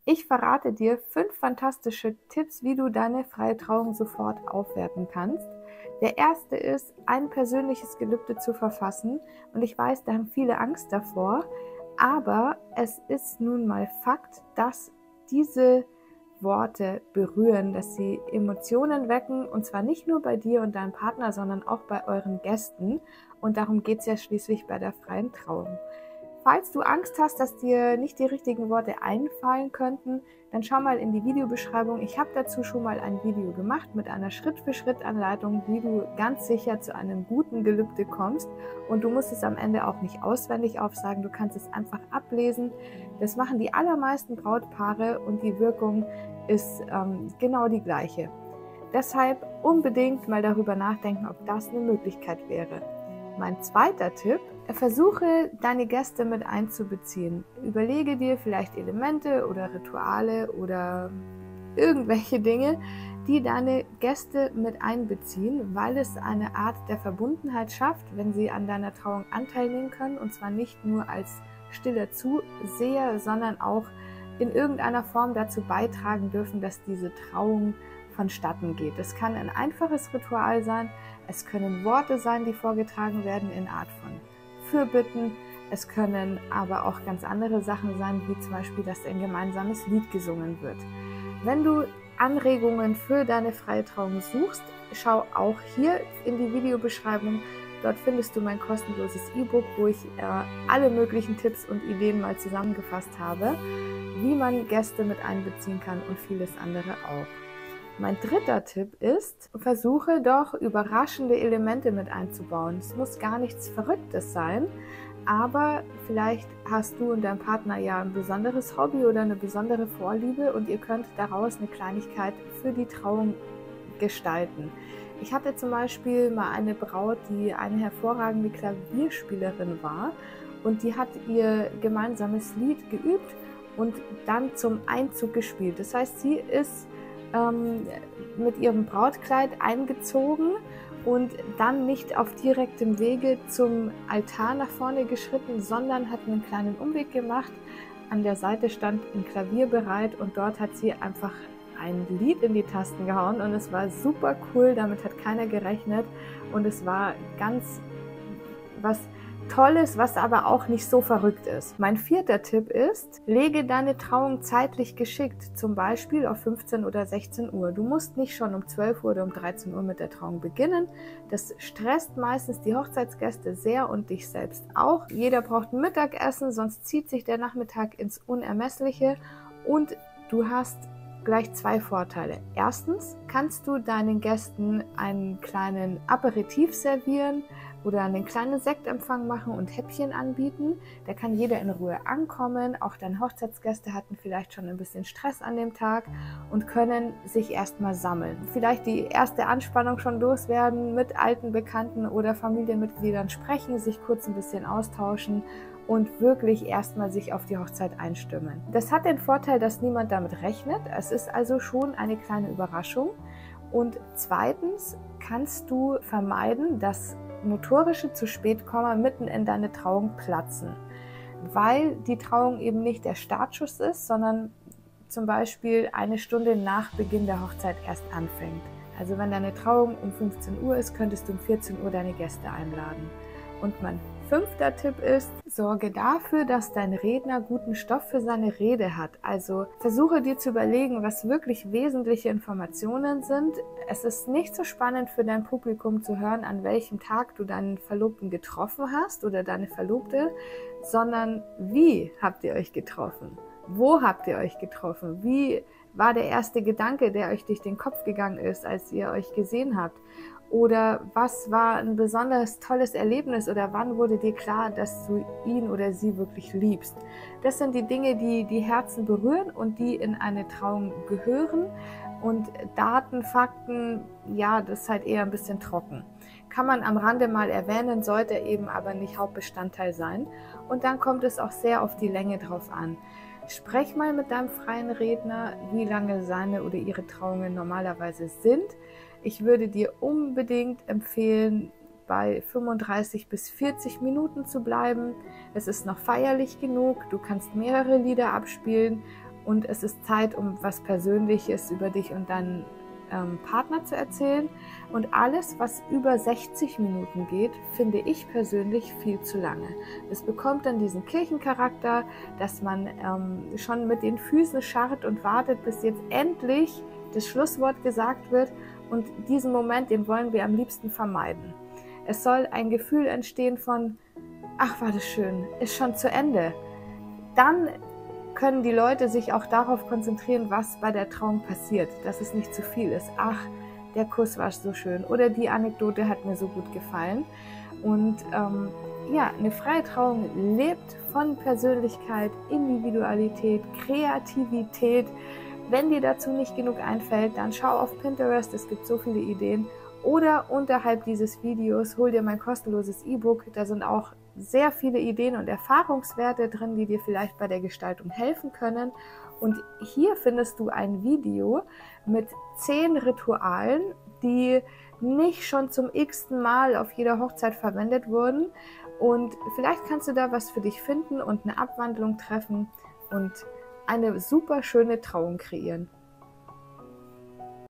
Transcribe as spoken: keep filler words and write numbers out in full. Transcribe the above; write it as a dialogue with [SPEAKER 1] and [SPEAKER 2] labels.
[SPEAKER 1] Ich verrate dir fünf fantastische Tipps, wie du deine freie Trauung sofort aufwerten kannst. Der erste ist, ein persönliches Gelübde zu verfassen. Und ich weiß, da haben viele Angst davor. Aber es ist nun mal Fakt, dass diese Worte berühren, dass sie Emotionen wecken. Und zwar nicht nur bei dir und deinem Partner, sondern auch bei euren Gästen. Und darum geht es ja schließlich bei der freien Trauung. Falls du Angst hast, dass dir nicht die richtigen Worte einfallen könnten, dann schau mal in die Videobeschreibung. Ich habe dazu schon mal ein Video gemacht mit einer Schritt-für-Schritt-Anleitung, wie du ganz sicher zu einem guten Gelübde kommst. Und du musst es am Ende auch nicht auswendig aufsagen, du kannst es einfach ablesen. Das machen die allermeisten Brautpaare und die Wirkung ist ähm, genau die gleiche. Deshalb unbedingt mal darüber nachdenken, ob das eine Möglichkeit wäre. Mein zweiter Tipp: Versuche, deine Gäste mit einzubeziehen. Überlege dir vielleicht Elemente oder Rituale oder irgendwelche Dinge, die deine Gäste mit einbeziehen, weil es eine Art der Verbundenheit schafft, wenn sie an deiner Trauung Anteil nehmen können, und zwar nicht nur als stiller Zuseher, sondern auch in irgendeiner Form dazu beitragen dürfen, dass diese Trauung vonstatten geht. Es kann ein einfaches Ritual sein, es können Worte sein, die vorgetragen werden in Art von Fürbitten, es können aber auch ganz andere Sachen sein, wie zum Beispiel, dass ein gemeinsames Lied gesungen wird. Wenn du Anregungen für deine freie Trauung suchst, schau auch hier in die Videobeschreibung. Dort findest du mein kostenloses E-Book, wo ich äh, alle möglichen Tipps und Ideen mal zusammengefasst habe, wie man Gäste mit einbeziehen kann und vieles andere auch. Mein dritter Tipp ist, versuche doch überraschende Elemente mit einzubauen. Es muss gar nichts Verrücktes sein, aber vielleicht hast du und dein Partner ja ein besonderes Hobby oder eine besondere Vorliebe und ihr könnt daraus eine Kleinigkeit für die Trauung gestalten. Ich hatte zum Beispiel mal eine Braut, die eine hervorragende Klavierspielerin war, und die hat ihr gemeinsames Lied geübt und dann zum Einzug gespielt. Das heißt, sie ist ähm, mit ihrem Brautkleid eingezogen und dann nicht auf direktem Wege zum Altar nach vorne geschritten, sondern hat einen kleinen Umweg gemacht. An der Seite stand ein Klavier bereit und dort hat sie einfach ein Lied in die Tasten gehauen und es war super cool, damit hat keiner gerechnet und es war ganz was Tolles, was aber auch nicht so verrückt ist. Mein vierter Tipp ist, lege deine Trauung zeitlich geschickt, zum Beispiel auf fünfzehn oder sechzehn Uhr. Du musst nicht schon um zwölf Uhr oder um dreizehn Uhr mit der Trauung beginnen. Das stresst meistens die Hochzeitsgäste sehr und dich selbst auch. Jeder braucht ein Mittagessen, sonst zieht sich der Nachmittag ins Unermessliche und du hast gleich zwei Vorteile. Erstens kannst du deinen Gästen einen kleinen Aperitif servieren oder einen kleinen Sektempfang machen und Häppchen anbieten. Da kann jeder in Ruhe ankommen. Auch deine Hochzeitsgäste hatten vielleicht schon ein bisschen Stress an dem Tag und können sich erstmal sammeln. Vielleicht die erste Anspannung schon loswerden, mit alten Bekannten oder Familienmitgliedern sprechen, sich kurz ein bisschen austauschen und wirklich erstmal sich auf die Hochzeit einstimmen. Das hat den Vorteil, dass niemand damit rechnet. Es ist also schon eine kleine Überraschung. Und zweitens kannst du vermeiden, dass notorische Zu-Spät-Komma mitten in deine Trauung platzen, weil die Trauung eben nicht der Startschuss ist, sondern zum Beispiel eine Stunde nach Beginn der Hochzeit erst anfängt. Also wenn deine Trauung um fünfzehn Uhr ist, könntest du um vierzehn Uhr deine Gäste einladen. Und mein fünfter Tipp ist, sorge dafür, dass dein Redner guten Stoff für seine Rede hat. Also versuche dir zu überlegen, was wirklich wesentliche Informationen sind. Es ist nicht so spannend für dein Publikum zu hören, an welchem Tag du deinen Verlobten getroffen hast oder deine Verlobte, sondern wie habt ihr euch getroffen? Wo habt ihr euch getroffen? Wie war der erste Gedanke, der euch durch den Kopf gegangen ist, als ihr euch gesehen habt? Oder was war ein besonders tolles Erlebnis oder wann wurde dir klar, dass du ihn oder sie wirklich liebst? Das sind die Dinge, die die Herzen berühren und die in eine Trauung gehören. Und Daten, Fakten, ja, das ist halt eher ein bisschen trocken. Kann man am Rande mal erwähnen, sollte eben aber nicht Hauptbestandteil sein. Und dann kommt es auch sehr auf die Länge drauf an. Sprech mal mit deinem freien Redner, wie lange seine oder ihre Trauungen normalerweise sind. Ich würde dir unbedingt empfehlen, bei fünfunddreißig bis vierzig Minuten zu bleiben. Es ist noch feierlich genug, du kannst mehrere Lieder abspielen und es ist Zeit, um was Persönliches über dich und deinen ähm, Partner zu erzählen. Und alles, was über sechzig Minuten geht, finde ich persönlich viel zu lange. Es bekommt dann diesen Kirchencharakter, dass man ähm, schon mit den Füßen scharrt und wartet, bis jetzt endlich das Schlusswort gesagt wird. Und diesen Moment, den wollen wir am liebsten vermeiden. Es soll ein Gefühl entstehen von, ach, war das schön, ist schon zu Ende. Dann können die Leute sich auch darauf konzentrieren, was bei der Trauung passiert, dass es nicht zu viel ist. Ach, der Kuss war so schön oder die Anekdote hat mir so gut gefallen. Und ähm, ja, eine freie Trauung lebt von Persönlichkeit, Individualität, Kreativität. Wenn dir dazu nicht genug einfällt, dann schau auf Pinterest, es gibt so viele Ideen. Oder unterhalb dieses Videos hol dir mein kostenloses E-Book, da sind auch sehr viele Ideen und Erfahrungswerte drin, die dir vielleicht bei der Gestaltung helfen können. Und hier findest du ein Video mit zehn Ritualen, die nicht schon zum x-ten Mal auf jeder Hochzeit verwendet wurden. Und vielleicht kannst du da was für dich finden und eine Abwandlung treffen und eine super schöne Trauung kreieren.